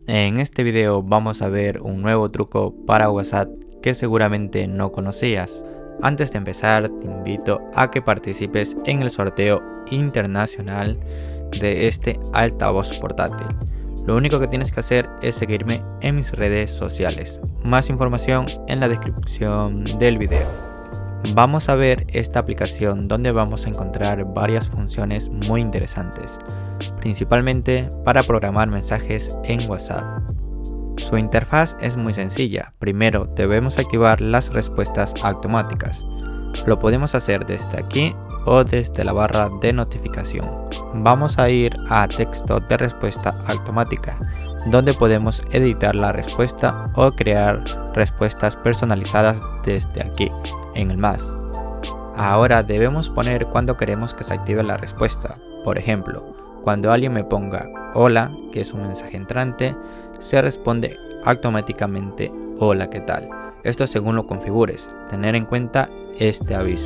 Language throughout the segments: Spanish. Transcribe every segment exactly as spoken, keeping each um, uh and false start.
En este video vamos a ver un nuevo truco para WhatsApp que seguramente no conocías. Antes de empezar te invito a que participes en el sorteo internacional de este altavoz portátil. Lo único que tienes que hacer es seguirme en mis redes sociales. Más información en la descripción del video. Vamos a ver esta aplicación donde vamos a encontrar varias funciones muy interesantes, principalmente para programar mensajes en WhatsApp. Su interfaz es muy sencilla. Primero debemos activar las respuestas automáticas. Lo podemos hacer desde aquí o desde la barra de notificación. Vamos a ir a texto de respuesta automática, donde podemos editar la respuesta o crear respuestas personalizadas desde aquí, en el más. Ahora debemos poner cuando queremos que se active la respuesta. Por ejemplo, cuando alguien me ponga hola, que es un mensaje entrante, se responde automáticamente hola, ¿qué tal? Esto según lo configures, tener en cuenta este aviso.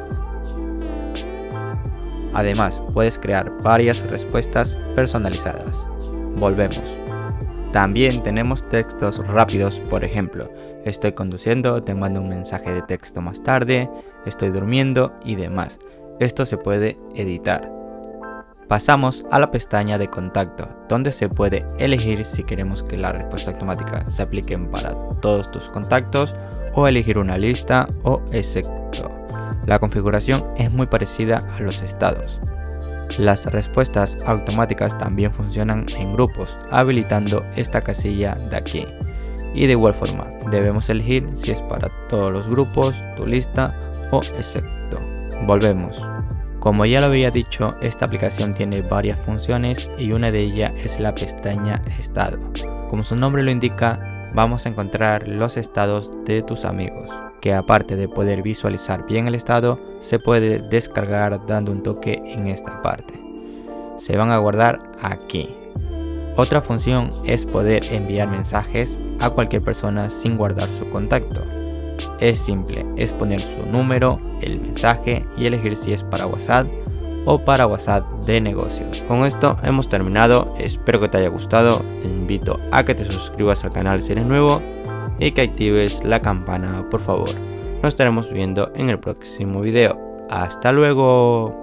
Además, puedes crear varias respuestas personalizadas. Volvemos. También tenemos textos rápidos, por ejemplo, estoy conduciendo, te mando un mensaje de texto más tarde, estoy durmiendo y demás. Esto se puede editar. Pasamos a la pestaña de contacto, donde se puede elegir si queremos que la respuesta automática se aplique para todos tus contactos o elegir una lista o excepto. La configuración es muy parecida a los estados. Las respuestas automáticas también funcionan en grupos, habilitando esta casilla de aquí. Y de igual forma, debemos elegir si es para todos los grupos, tu lista o excepto. Volvemos. Como ya lo había dicho, esta aplicación tiene varias funciones y una de ellas es la pestaña estado. Como su nombre lo indica, vamos a encontrar los estados de tus amigos, que aparte de poder visualizar bien el estado, se puede descargar dando un toque en esta parte. Se van a guardar aquí. Otra función es poder enviar mensajes a cualquier persona sin guardar su contacto. Es simple, es poner su número, el mensaje y elegir si es para WhatsApp o para WhatsApp de negocios. Con esto hemos terminado, espero que te haya gustado, te invito a que te suscribas al canal si eres nuevo y que actives la campana por favor. Nos estaremos viendo en el próximo video. ¡Hasta luego!